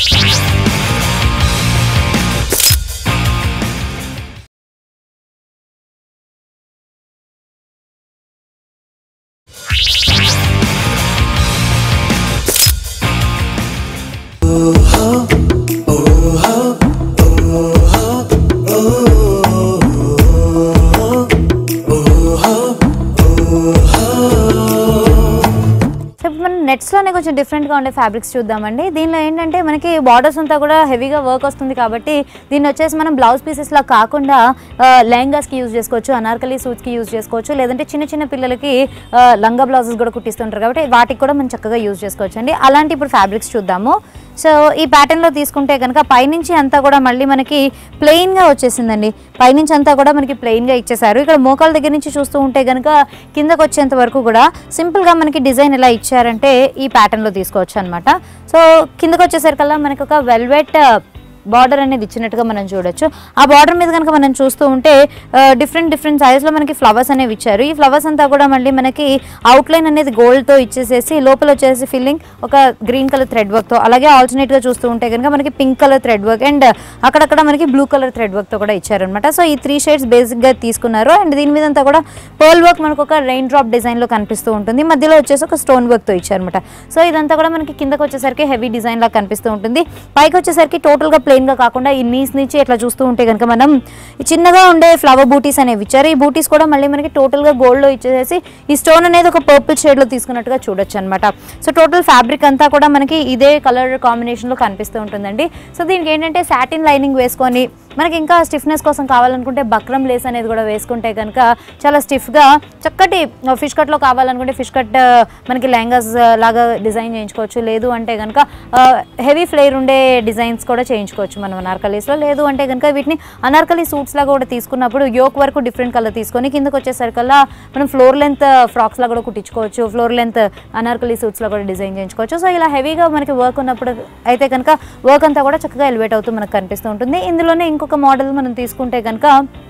నెట్స్లోనే కొంచెం డిఫరెంట్గా ఉండే ఫ్యాబ్రిక్స్ చూద్దామండి. దీనిలో ఏంటంటే మనకి బార్డర్స్ అంతా కూడా హెవీగా వర్క్ వస్తుంది కాబట్టి దీన్ని వచ్చేసి మనం బ్లౌజ్ పీసెస్లా కాకుండా లెహంగాస్కి యూజ్ చేసుకోవచ్చు, అనార్కలి సూట్స్కి యూజ్ చేసుకోవచ్చు, లేదంటే చిన్న చిన్న పిల్లలకి లంగా బ్లౌజెస్ కూడా కుట్టిస్తుంటారు కాబట్టి వాటికి కూడా మనం చక్కగా యూజ్ చేసుకోవచ్చు అండి. అలాంటి ఇప్పుడు ఫ్యాబ్రిక్స్ చూద్దాము. సో ఈ ప్యాటర్న్లో తీసుకుంటే కనుక పైనుంచి అంతా కూడా మళ్ళీ మనకి ప్లెయిన్గా వచ్చేసిందండి. పైనుంచి అంతా కూడా మనకి ప్లెయిన్గా ఇచ్చేసారు. ఇక్కడ మోకాల దగ్గర నుంచి చూస్తూ ఉంటే కనుక కిందకు వచ్చేంత వరకు కూడా సింపుల్గా మనకి డిజైన్ ఎలా ఇచ్చారంటే ఈ ప్యాటర్న్లో తీసుకోవచ్చు అనమాట. సో కిందకు వచ్చేసరికల్లా మనకి ఒక వెల్వెట్ బార్డర్ అనేది ఇచ్చినట్టుగా మనం చూడొచ్చు. ఆ బార్డర్ మీద కనుక మనం చూస్తూ ఉంటే డిఫరెంట్ డిఫరెంట్ సైజ్లో మనకి ఫ్లవర్స్ అనేవి ఇచ్చారు. ఈ ఫ్లవర్స్ అంతా కూడా మళ్ళీ మనకి అవుట్లైన్ అనేది గోల్డ్తో ఇచ్చేసేసి లోపల వచ్చేసి ఫిల్లింగ్ ఒక గ్రీన్ కలర్ థ్రెడ్ వర్క్తో, అలాగే ఆల్టర్నేట్గా చూస్తూ ఉంటే కనుక మనకి pink colour thread work and అక్కడక్కడ మనకి బ్లూ కలర్ థ్రెడ్ వర్క్తో కూడా ఇచ్చారనమాట. సో ఈ త్రీ షేడ్స్ బేసిక్గా తీసుకున్నారు. అండ్ దీని మీద అంతా కూడా పర్ల్ వర్క్ మనకు ఒక రెయిన్ డ్రాప్ డిజైన్లో కనిపిస్తూ ఉంటుంది. మధ్యలో వచ్చేసి ఒక స్టోన్ వర్క్తో ఇచ్చారనమాట. సో ఇదంతా కూడా మనకి కిందకు వచ్చేసరికి హెవీ డిజైన్ లా కనిపిస్తూ ఉంటుంది. పైకి వచ్చేసరికి టోటల్గా ప్లెయిన్ గా కాకుండా ఈ నీస్ నుంచి ఇట్లా చూస్తూ ఉంటే కనుక మనం చిన్నగా ఉండే ఫ్లవర్ బూటీస్ అనేవి ఇచ్చారు. ఈ బూటీస్ కూడా మళ్ళీ మనకి టోటల్గా గోల్డ్లో ఇచ్చేసి ఈ స్టోన్ అనేది ఒక పర్పుల్ షేడ్లో తీసుకున్నట్టుగా చూడొచ్చు అనమాట. సో టోటల్ ఫ్యాబ్రిక్ అంతా కూడా మనకి ఇదే కలర్ కాంబినేషన్లో కనిపిస్తూ ఉంటుందండి. సో దీనికి ఏంటంటే సాటిన్ లైనింగ్ వేసుకొని మనకి ఇంకా స్టిఫ్నెస్ కోసం కావాలనుకుంటే బక్రమ్ లేస్ అనేది కూడా వేసుకుంటే కనుక చాలా స్టిఫ్గా చక్కటి ఫిష్ కట్లో కావాలనుకుంటే ఫిష్ కట్ మనకి లెహంగాస్ లాగా డిజైన్ చేయించుకోవచ్చు. లేదు అంటే కనుక హెవీ ఫ్లేర్ ఉండే డిజైన్స్ కూడా చేయించుకోవచ్చు మనం అనార్కలీస్లో. లేదు అంటే కనుక వీటిని అనార్కలీ సూట్స్ లాగా కూడా తీసుకున్నప్పుడు యోక్ వరకు డిఫరెంట్ కలర్ తీసుకొని కిందకు వచ్చేసరికల్లా మనం ఫ్లోర్ లెంత్ ఫ్రాక్స్ లాగా కూడా కుట్టించుకోవచ్చు, ఫ్లోర్ లెంత్ అనార్కలీ సూట్స్లో కూడా డిజైన్ చేయించుకోవచ్చు. సో ఇలా హెవీగా మనకి వర్క్ ఉన్నప్పుడు అయితే కనుక వర్క్ అంతా కూడా చక్కగా ఎలివేట్ అవుతూ మనకు కనిపిస్తూ ఉంటుంది. ఇందులోనే ఇంకొక మోడల్ మనం తీసుకుంటే కనుక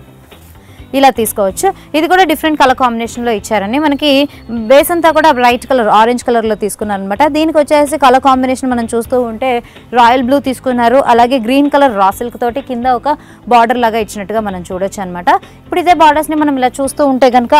ఇలా తీసుకోవచ్చు. ఇది కూడా డిఫరెంట్ కలర్ కాంబినేషన్లో ఇచ్చారని మనకి బేస్ అంతా కూడా బ్రైట్ కలర్ ఆరెంజ్ కలర్లో తీసుకున్నారు అనమాట. దీనికి వచ్చేసి కలర్ కాంబినేషన్ మనం చూస్తూ ఉంటే రాయల్ బ్లూ తీసుకున్నారు, అలాగే గ్రీన్ కలర్ రా సిల్క్ తోటి కింద ఒక బార్డర్ లాగా ఇచ్చినట్టుగా మనం చూడొచ్చు అనమాట. ఇప్పుడు ఇదే బార్డర్స్ని మనం ఇలా చూస్తూ ఉంటే కనుక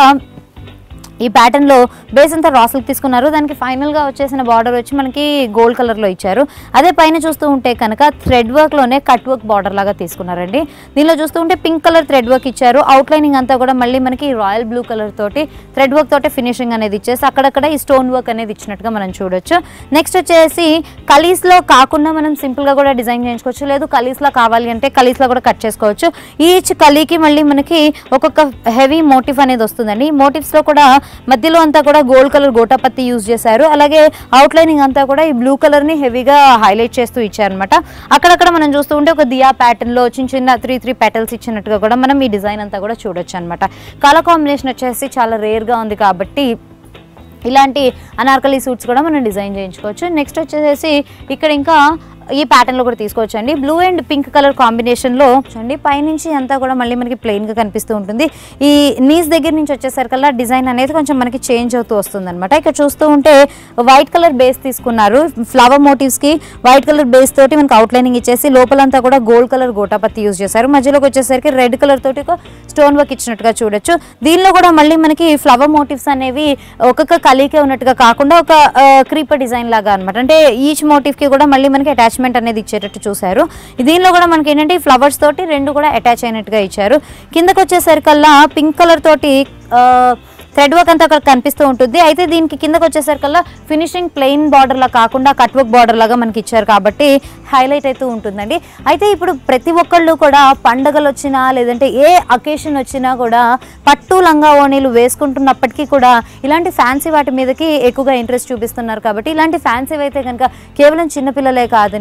ఈ ప్యాటర్న్లో బేస్ అంతా రా సిల్క్ తీసుకున్నారు. దానికి ఫైనల్గా వచ్చేసిన బార్డర్ వచ్చి మనకి గోల్డ్ కలర్లో ఇచ్చారు. అదే పైన చూస్తూ ఉంటే కనుక థ్రెడ్ వర్క్లోనే కట్ వర్క్ బార్డర్ లాగా తీసుకున్నారండి. దీనిలో చూస్తూ ఉంటే పింక్ కలర్ థ్రెడ్ వర్క్ ఇచ్చారు. అవుట్లైనింగ్ అంతా కూడా మళ్ళీ మనకి రాయల్ బ్లూ కలర్ తోటి థ్రెడ్ వర్క్ తోటి ఫినిషింగ్ అనేది ఇచ్చేసి అక్కడక్కడ ఈ స్టోన్ వర్క్ అనేది ఇచ్చినట్టుగా మనం చూడొచ్చు. నెక్స్ట్ వచ్చేసి కలీస్లో కాకుండా మనం సింపుల్గా కూడా డిజైన్ చేయించుకోవచ్చు. లేదు కలీస్లో కావాలి అంటే కలీస్లో కూడా కట్ చేసుకోవచ్చు. ఈచ్ కలీకి మళ్ళీ మనకి ఒక్కొక్క హెవీ మోటివ్ అనేది వస్తుందండి. ఈ మోటివ్స్లో కూడా మధ్యలో అంతా కూడా గోల్డ్ కలర్ గోటాపత్తి యూజ్ చేశారు. అలాగే అవుట్లైనింగ్ అంతా కూడా ఈ బ్లూ కలర్ని హెవీగా హైలైట్ చేస్తూ ఇచ్చారనమాట. అక్కడక్కడ మనం చూస్తూ ఉంటే ఒక దియా ప్యాటర్న్లో చిన్న చిన్న త్రీ త్రీ పెటల్స్ ఇచ్చినట్టుగా కూడా మనం ఈ డిజైన్ అంతా కూడా చూడొచ్చు అనమాట. కలర్ కాంబినేషన్ వచ్చేసి చాలా రేర్గా ఉంది కాబట్టి ఇలాంటి అనార్కలీ సూట్స్ కూడా మనం డిజైన్ చేయించుకోవచ్చు. నెక్స్ట్ వచ్చేసి ఇక్కడ ఇంకా ఈ ప్యాటర్న్లో కూడా తీసుకోవచ్చు అండి. బ్లూ అండ్ పింక్ కలర్ కాంబినేషన్లో చూడండి పైనుంచి అంతా కూడా మళ్ళీ మనకి ప్లెయిన్గా కనిపిస్తూ ఉంటుంది. ఈ నీస్ దగ్గర నుంచి వచ్చేసరికల్లా డిజైన్ అనేది కొంచెం మనకి చేంజ్ అవుతూ వస్తుంది అనమాట. ఇక్కడ చూస్తూ ఉంటే వైట్ కలర్ బేస్ తీసుకున్నారు. ఫ్లవర్ మోటివ్స్కి వైట్ కలర్ బేస్ తోటి మనకి అవుట్లైనింగ్ ఇచ్చేసి లోపలంతా కూడా గోల్డ్ కలర్ గోటాపత్తి యూజ్ చేశారు. మధ్యలోకి వచ్చేసరికి రెడ్ కలర్ తోటి ఒక స్టోన్ వర్క్ ఇచ్చినట్టుగా చూడొచ్చు. దీనిలో కూడా మళ్ళీ మనకి ఫ్లవర్ మోటివ్స్ అనేవి ఒక్కొక్క కలికే ఉన్నట్టుగా కాకుండా ఒక క్రీపర్ డిజైన్ లాగా అనమాట. అంటే ఈచ్ మోటివ్కి కూడా మళ్ళీ మనకి అటాచ్ అనేది ఇచ్చేటట్టు చూసారు. దీనిలో కూడా మనకి ఏంటంటే ఫ్లవర్స్ తోటి రెండు కూడా అటాచ్ అయినట్టుగా ఇచ్చారు. కిందకు వచ్చేసరికల్లా పింక్ కలర్ తోటి థ్రెడ్ వర్క్ అంతా అక్కడ కనిపిస్తూ ఉంటుంది. అయితే దీనికి కిందకు వచ్చేసరికల్లా ఫినిషింగ్ ప్లెయిన్ బార్డర్ లా కాకుండా కట్ వర్క్ బార్డర్ లాగా మనకి ఇచ్చారు కాబట్టి హైలైట్ అవుతూ ఉంటుందండి. అయితే ఇప్పుడు ప్రతి ఒక్కళ్ళు కూడా పండగలు వచ్చినా లేదంటే ఏ అకేషన్ వచ్చినా కూడా పట్టు లంగా ఓణీలు వేసుకుంటున్నప్పటికీ కూడా ఇలాంటి ఫ్యాన్సీ వాటి మీదకి ఎక్కువగా ఇంట్రెస్ట్ చూపిస్తున్నారు. కాబట్టి ఇలాంటి ఫ్యాన్సీ అయితే కనుక కేవలం చిన్నపిల్లలే కాదండి,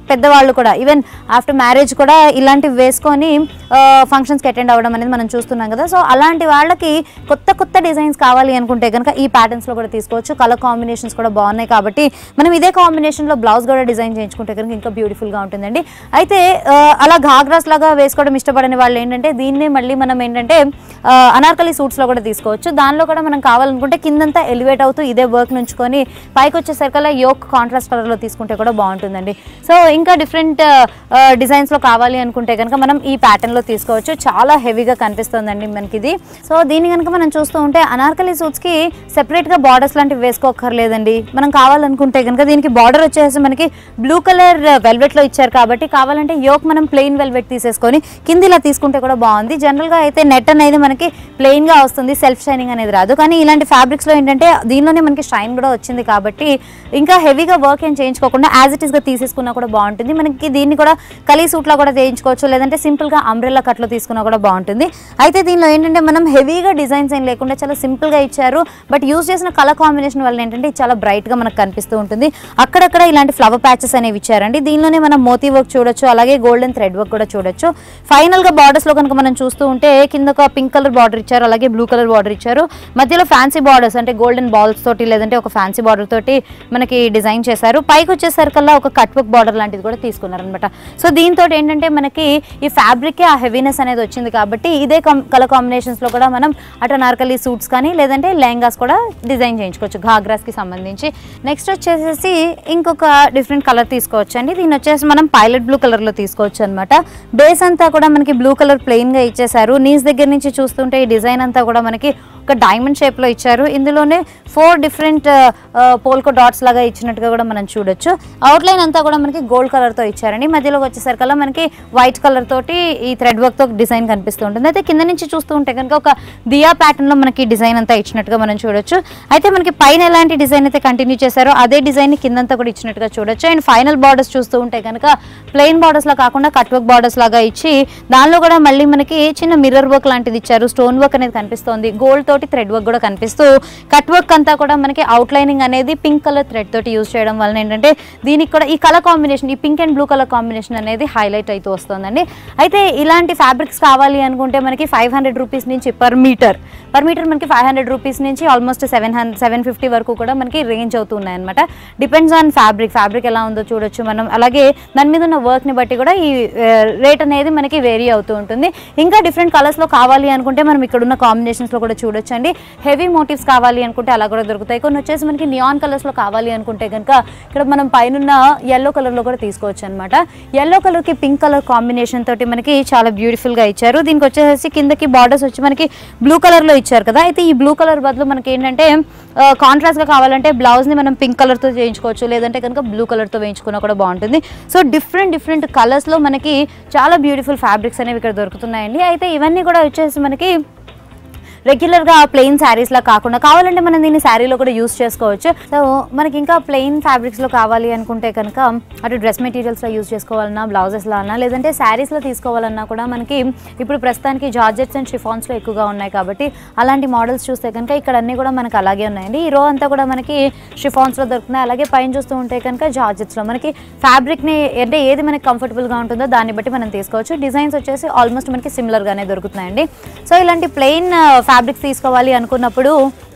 పెద్దవాళ్ళు కూడా ఈవెన్ ఆఫ్టర్ మ్యారేజ్ కూడా ఇలాంటివి వేసుకొని ఫంక్షన్స్కి అటెండ్ అవ్వడం అనేది మనం చూస్తున్నాం కదా. సో అలాంటి వాళ్ళకి కొత్త కొత్త డిజైన్స్ కావాలి అనుకుంటే కనుక ఈ ప్యాటర్న్స్లో కూడా తీసుకోవచ్చు. కలర్ కాంబినేషన్స్ కూడా బాగున్నాయి కాబట్టి మనం ఇదే కాంబినేషన్లో బ్లౌజ్ కూడా డిజైన్ చేయించుకుంటే కనుక ఇంకా బ్యూటిఫుల్గా ఉంటుందండి. అయితే అలా ఘాగ్రాస్ లాగా వేసుకోవడం ఇష్టపడని వాళ్ళు ఏంటంటే దీన్నే మళ్ళీ మనం ఏంటంటే అనార్కలి సూట్స్లో కూడా తీసుకోవచ్చు. దానిలో కూడా మనం కావాలనుకుంటే కిందంతా ఎలివేట్ అవుతూ ఇదే వర్క్ నుంచుకొని పైకి వచ్చేసరికల్లా యోక్ కాంట్రాస్ట్ కలర్లో తీసుకుంటే కూడా బాగుంటుందండి. సో ఇంకా డిఫరెంట్ డిజైన్స్లో కావాలి అనుకుంటే కనుక మనం ఈ ప్యాటర్న్లో తీసుకోవచ్చు. చాలా హెవీగా కనిపిస్తుందండి మనకి ఇది. సో దీన్ని కనుక మనం చూస్తూ ఉంటే అనార్కలి సూట్స్కి సెపరేట్గా బార్డర్స్ లాంటివి వేసుకోక్కర్లేదండి. మనం కావాలనుకుంటే కనుక దీనికి బార్డర్ వచ్చేసి మనకి బ్లూ కలర్ వెల్వెట్లో ఇచ్చారు కాబట్టి కావాలంటే యోక్ మనం ప్లెయిన్ వెల్వెట్ తీసేసుకొని కింద ఇలా తీసుకుంటే కూడా బాగుంది. జనరల్గా అయితే నెట్ అనేది మనకి ప్లెయిన్గా వస్తుంది, సెల్ఫ్ షైనింగ్ అనేది రాదు. కానీ ఇలాంటి ఫ్యాబ్రిక్స్లో ఏంటంటే దీనిలోనే మనకి షైన్ కూడా వచ్చింది కాబట్టి ఇంకా హెవీగా వర్క్ ఏం చేయించుకోకుండా యాజ్ ఇట్ ఈస్గా తీసేసుకున్నా కూడా బాగుంటుంది. మనకి దీన్ని కూడా కలీ సూట్లో కూడా చేయించుకోవచ్చు, లేదంటే సింపుల్గా అంబ్రెల్లా కట్లో తీసుకున్నా కూడా బాగుంటుంది. అయితే దీనిలో ఏంటంటే మనం హెవీగా డిజైన్స్ ఏం లేకుండా చాలా సింపుల్గా ఇచ్చారు. బట్ యూజ్ చేసిన కలర్ కాంబినేషన్ వల్ల ఏంటంటే చాలా బ్రైట్గా మనకు కనిపిస్తూ ఉంటుంది. అక్కడక్కడ ఇలాంటి ఫ్లవర్ ప్యాచెస్ అనేవి ఇచ్చారండి. దీనిలోనే మనం మోతీ వర్క్ చూడొచ్చు, అలాగే గోల్డెన్ థ్రెడ్ వర్క్ కూడా చూడొచ్చు. ఫైనల్గా బార్డర్స్లో కనుక మనం చూస్తూ ఉంటే కింద ఒక పింక్ కలర్ బార్డర్ ఇచ్చారు, అలాగే బ్లూ కలర్ బార్డర్ ఇచ్చారు. మధ్యలో ఫ్యాన్సీ బార్డర్స్ అంటే గోల్డెన్ బాల్స్ తోటి లేదంటే ఒక ఫ్యాన్సీ బార్డర్ తోటి మనకి డిజైన్ చేశారు. పైకి వచ్చేసరికల్లా ఒక కట్ వర్క్ బార్డర్ లాంటిది కూడా తీసుకున్నారు అనమాట. సో దీంతో ఏంటంటే మనకి ఈ ఫ్యాబ్రిక్ ఆ హెవీనెస్ అనేది వచ్చింది కాబట్టి ఇదే కలర్ కాంబినేషన్స్లో కూడా మనం అటు అనార్కలి సూట్స్ కానీ లేదంటే లెహంగాస్ కూడా డిజైన్ చేయించుకోవచ్చు ఘాగ్రాస్కి సంబంధించి. నెక్స్ట్ వచ్చేసి ఇంకొక డిఫరెంట్ కలర్ తీసుకోవచ్చు అండి. దీన్ని వచ్చేసి మనం పైలట్ బ్లూ కలర్లో తీసుకోవచ్చు అనమాట. బేస్ అంతా కూడా మనకి బ్లూ కలర్ ప్లెయిన్గా ఇచ్చేసారు. నీస్ దగ్గర నుంచి చూస్తుంటే ఈ డిజైన్ అంతా కూడా మనకి ఒక డైమండ్ షేప్లో ఇచ్చారు. ఇందులోనే ఫోర్ డిఫరెంట్ పోల్కో డాట్స్ లాగా ఇచ్చినట్టుగా కూడా మనం చూడొచ్చు. అవుట్లైన్ అంతా కూడా మనకి గోల్డ్ కలర్తో ఇచ్చారండి. మధ్యలోకి వచ్చేసరికల్లా మనకి వైట్ కలర్ తోటి ఈ థ్రెడ్ వర్క్తో డిజైన్ కనిపిస్తూ ఉంటుంది. అయితే కింద నుంచి చూస్తూ ఉంటే కనుక ఒక దియా ప్యాటర్న్లో మనకి డిజైన్ అంతా ఇచ్చినట్టుగా మనం చూడొచ్చు. అయితే మనకి పైన ఎలాంటి డిజైన్ అయితే కంటిన్యూ చేశారో అదే డిజైన్ కిందంతా కూడా ఇచ్చినట్టుగా చూడొచ్చు. అండ్ ఫైనల్ బార్డర్స్ చూస్తూ ఉంటే కనుక ప్లెయిన్ బార్డర్స్లా కాకుండా కట్ వర్క్ బార్డర్స్ లాగా ఇచ్చి దానిలో కూడా మళ్ళీ మనకి చిన్న మిర్రర్ వర్క్ లాంటిది ఇచ్చారు. స్టోన్ వర్క్ అనేది కనిపిస్తోంది, గోల్డ్ తోటి థ్రెడ్ వర్క్ కూడా కనిపిస్తూ కట్ వర్క్ అంతా కూడా మనకి అవుట్ లైనింగ్ అనేది పింక్ కలర్ థ్రెడ్ తోటి యూజ్ చేయడం వల్ల ఏంటంటే దీనికి కూడా ఈ కలర్ కాంబినేషన్ ఈ pink and blue colour combination అనేది హైలైట్ అవుతూ వస్తుందండి. అయితే ఇలాంటి ఫ్యాబ్రిక్స్ కావాలి అనుకుంటే మనకి ఫైవ్ హండ్రెడ్ రూపీస్ నుంచి పర్ మీటర్ పర్ మీటర్ మనకి ఫైవ్ హండ్రెడ్ రూపీస్ నుంచి almost seven hundred seven fifty వరకు కూడా మనకి రేంజ్ అవుతున్నాయి అనమాట. డిపెండ్స్ ఆన్ ఫ్యాబ్రిక్ ఫ్యాబ్రిక్ ఎలా ఉందో చూడొచ్చు మనం. అలాగే దాని మీద ఉన్న వర్క్ని బట్టి కూడా ఈ రేట్ అనేది మనకి వేరీ అవుతూ ఉంటుంది. ఇంకా డిఫరెంట్ కలర్స్లో కావాలి అనుకుంటే మనం ఇక్కడ ఉన్న కాంబినేషన్స్లో కూడా చూడొచ్చు అండి. హెవీ మోటివ్స్ కావాలి అనుకుంటే అలా కూడా దొరుకుతాయి. కొన్ని వచ్చేసి మనకి నియాన్ కలర్స్లో కావాలి అనుకుంటే కనుక ఇక్కడ మనం పైన ఎల్లో కలర్లో కూడా తీసుకోవచ్చు అనమాట. ఎల్లో కలర్కి పింక్ కలర్ కాంబినేషన్ తోటి మనకి చాలా బ్యూటిఫుల్గా ఇచ్చారు. దీనికి వచ్చేసి కిందకి బార్డర్స్ వచ్చి మనకి బ్లూ కలర్లో ఇచ్చారు కదా. అయితే ఈ బ్లూ కలర్ బదులు మనకి ఏంటంటే కాంట్రాస్ట్గా కావాలంటే బ్లౌజ్ని మనం పింక్ కలర్తో చేయించుకోవచ్చు, లేదంటే కనుక బ్లూ కలర్తో వేయించుకున్నా కూడా బాగుంటుంది. సో డిఫరెంట్ డిఫరెంట్ కలర్స్లో మనకి చాలా బ్యూటిఫుల్ ఫ్యాబ్రిక్స్ అనేవి ఇక్కడ దొరుకుతున్నాయండి. అయితే ఇవన్నీ కూడా వచ్చేసి మనకి రెగ్యులర్గా ప్లెయిన్ శారీస్లా కాకుండా కావాలంటే మనం దీన్ని శారీలో కూడా యూస్ చేసుకోవచ్చు. సో మనకి ఇంకా ప్లెయిన్ ఫ్యాబ్రిక్స్లో కావాలి అనుకుంటే కనుక అటు డ్రెస్ మెటీరియల్స్లో యూస్ చేసుకోవాలన్నా, బ్లౌజెస్లో అన్నా, లేదంటే శారీస్లో తీసుకోవాలన్నా కూడా మనకి ఇప్పుడు ప్రస్తుతానికి జార్జెట్స్ అండ్ షిఫాన్స్లో ఎక్కువగా ఉన్నాయి కాబట్టి అలాంటి మోడల్స్ చూస్తే కనుక ఇక్కడ అన్నీ కూడా మనకి అలాగే ఉన్నాయండి. ఈ రో అంతా కూడా మనకి షిఫాన్స్లో దొరుకుతున్నాయి. అలాగే పైన చూస్తూ ఉంటే కనుక జార్జెట్స్లో మనకి ఫ్యాబ్రిక్ని అంటే ఏది మనకి కంఫర్టబుల్గా ఉంటుందో దాన్ని బట్టి మనం తీసుకోవచ్చు. డిజైన్స్ వచ్చేసి ఆల్మోస్ట్ మనకి సిమిలర్గానే దొరుకుతున్నాయండి. సో ఇలాంటి ప్లెయిన్ ఫ్యాబ్రిక్స్ తీసుకోవాలి అనుకున్నప్పుడు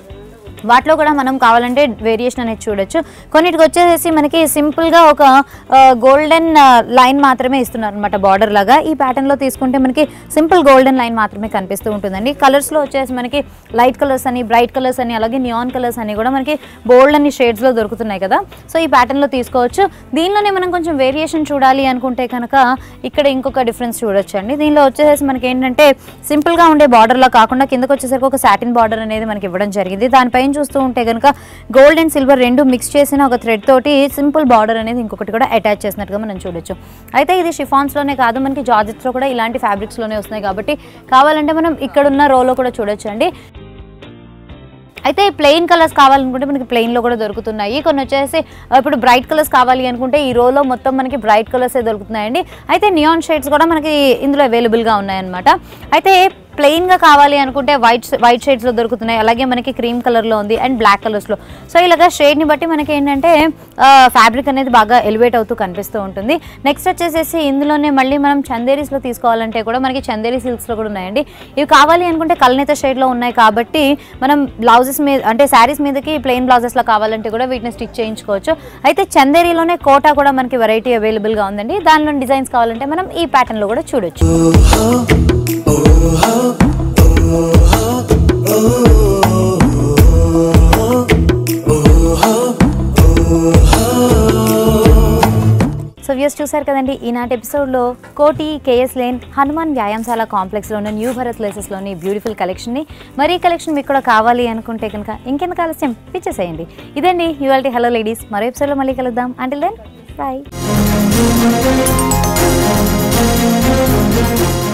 వాటిలో కూడా మనం కావాలంటే వేరియేషన్ అనేది చూడొచ్చు. కొన్నిటికి వచ్చేసి మనకి సింపుల్గా ఒక గోల్డెన్ లైన్ మాత్రమే ఇస్తున్నారు అనమాట బార్డర్ లాగా. ఈ ప్యాటర్న్లో తీసుకుంటే మనకి సింపుల్ గోల్డెన్ లైన్ మాత్రమే కనిపిస్తూ ఉంటుందండి. కలర్స్లో వచ్చేసి మనకి లైట్ కలర్స్ అని, బ్రైట్ కలర్స్ అని, అలాగే నియాన్ కలర్స్ అని కూడా మనకి బోల్డ్ అని షేడ్స్లో దొరుకుతున్నాయి కదా. సో ఈ ప్యాటర్న్లో తీసుకోవచ్చు. దీనిలోనే మనం కొంచెం వేరియేషన్ చూడాలి అనుకుంటే కనుక ఇక్కడ ఇంకొక డిఫరెన్స్ చూడొచ్చు అండి. దీనిలో వచ్చేసి మనకి ఏంటంటే సింపుల్గా ఉండే బార్డర్లో కాకుండా కిందకు వచ్చేసరికి ఒక సాటిన్ బార్డర్ అనేది మనకి ఇవ్వడం జరిగింది. దానిపైన చూస్తూ ఉంటే కనుక గోల్డ్ అండ్ సిల్వర్ రెండు మిక్స్ చేసిన ఒక థ్రెడ్ తోటి సింపుల్ బార్డర్ అనేది ఇంకొకటి కూడా అటాచ్ చేసినట్టుగా మనం చూడొచ్చు. అయితే ఇది షిఫాన్స్లోనే కాదు మనకి జార్జెట్స్లో కూడా ఇలాంటి ఫ్యాబ్రిక్స్లోనే వస్తున్నాయి కాబట్టి కావాలంటే మనం ఇక్కడున్న రోలో కూడా చూడొచ్చు అండి. అయితే ప్లెయిన్ కలర్స్ కావాలనుకుంటే మనకి ప్లెయిన్లో కూడా దొరుకుతున్నాయి. కొన్ని వచ్చేసి ఇప్పుడు బ్రైట్ కలర్స్ కావాలి అనుకుంటే ఈ రోలో మొత్తం మనకి బ్రైట్ కలర్సే దొరుకుతున్నాయండి. అయితే నియాన్ షేడ్స్ కూడా మనకి ఇందులో అవైలబుల్గా ఉన్నాయన్నమాట. అయితే ప్లెయిన్గా కావాలి అనుకుంటే వైట్ వైట్ షేడ్స్లో దొరుకుతున్నాయి, అలాగే మనకి క్రీమ్ కలర్లో ఉంది అండ్ బ్లాక్ కలర్స్లో. సో ఇలాగా షేడ్ని బట్టి మనకి ఏంటంటే ఫ్యాబ్రిక్ అనేది బాగా ఎలివేట్ అవుతూ కనిపిస్తూ ఉంటుంది. నెక్స్ట్ వచ్చేసేసి ఇందులోనే మళ్ళీ మనం చందేరీస్లో తీసుకోవాలంటే కూడా మనకి చందేరీ సిల్క్స్లో కూడా ఉన్నాయండి. ఇవి కావాలి అనుకుంటే కల్నేత షేడ్లో ఉన్నాయి కాబట్టి మనం బ్లౌజెస్ మీద అంటే శారీస్ మీదకి ప్లెయిన్ బ్లౌజెస్లో కావాలంటే కూడా వీటిని స్టిచ్ చేయించుకోవచ్చు. అయితే చందేరీలోనే కోటా కూడా మనకి వెరైటీ అవైలబుల్గా ఉందండి. దానిలో డిజైన్స్ కావాలంటే మనం ఈ ప్యాటర్న్లో కూడా చూడొచ్చు. సో వ్యూస్ చూసారు కదండి ఈనాటి ఎపిసోడ్లో కోటి కేఎస్ లేన్ హనుమాన్ వ్యాయామశాల కాంప్లెక్స్లో ఉన్న న్యూ భరత్ లేసెస్లోని బ్యూటిఫుల్ కలెక్షన్ని. మరి ఈ కలెక్షన్ మీకు కూడా కావాలి అనుకుంటే కనుక ఇంకెందుకు ఆలస్యం పిచ్చేసేయండి. ఇదండి ఇవాల్టి హలో లేడీస్. మరో ఎపిసోడ్లో మళ్ళీ కలుద్దాం. Until then bye.